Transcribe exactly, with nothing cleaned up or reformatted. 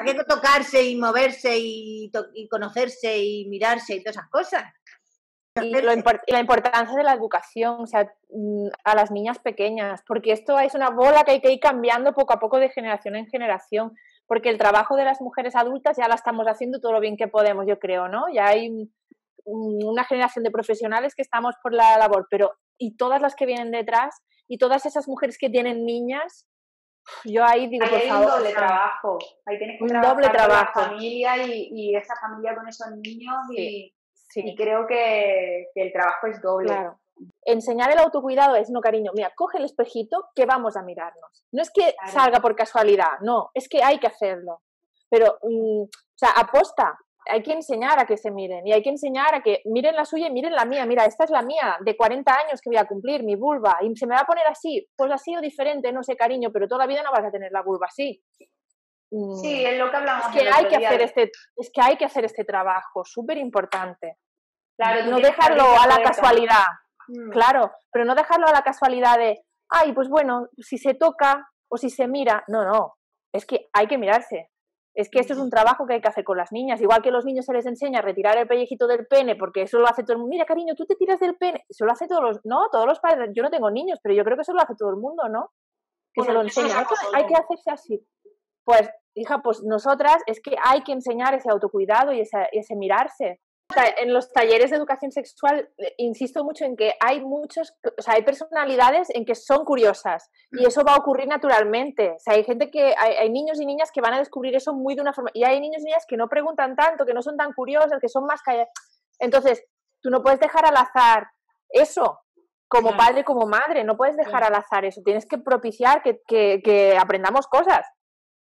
hay que tocarse y moverse y, to y conocerse y mirarse y todas esas cosas. Y, lo import y la importancia de la educación, o sea, a las niñas pequeñas, porque esto es una bola que hay que ir cambiando poco a poco de generación en generación, porque el trabajo de las mujeres adultas ya la estamos haciendo todo lo bien que podemos, yo creo, ¿no? Ya hay una generación de profesionales que estamos por la labor, pero y todas las que vienen detrás y todas esas mujeres que tienen niñas, yo ahí digo, ahí por hay favor, un doble trabajo, ahí tienes que un trabajar doble trabajo. con la familia y, y esa familia con esos niños y, sí, sí. y creo que, que el trabajo es doble. Claro. Enseñar el autocuidado es, no cariño, mira, coge el espejito que vamos a mirarnos. No es que claro. salga por casualidad, no, es que hay que hacerlo. Pero, um, o sea, aposta, hay que enseñar a que se miren y hay que enseñar a que miren la suya y miren la mía. Mira, esta es la mía, de cuarenta años que voy a cumplir, mi vulva, y se me va a poner así, pues así o diferente, no sé, cariño, pero toda la vida no vas a tener la vulva así. Sí, es lo que hablamos. Es que hay que hacer este, es que hay que hacer este trabajo, súper importante. Claro, no dejarlo a la casualidad. Mm. Claro, pero no dejarlo a la casualidad de, ay, pues bueno, si se toca o si se mira. No, no, es que hay que mirarse. Es que esto es un trabajo que hay que hacer con las niñas. Igual que a los niños se les enseña a retirar el pellejito del pene, porque eso lo hace todo el mundo. Mira, cariño, tú te tiras del pene. Eso lo hace todos los... No, todos los padres. Yo no tengo niños, pero yo creo que eso lo hace todo el mundo, ¿no? Que bueno, se lo enseña. ¿No? Hay que hacerse así. Pues, hija, pues nosotras es que hay que enseñar ese autocuidado y ese, ese mirarse. En los talleres de educación sexual insisto mucho en que hay muchos, o sea, hay personalidades en que son curiosas y eso va a ocurrir naturalmente. O sea, hay gente que, hay, hay niños y niñas que van a descubrir eso muy de una forma, y hay niños y niñas que no preguntan tanto, que no son tan curiosos, que son más callados. Entonces, tú no puedes dejar al azar eso, como padre, como madre, no puedes dejar al azar eso, tienes que propiciar que, que, que aprendamos cosas.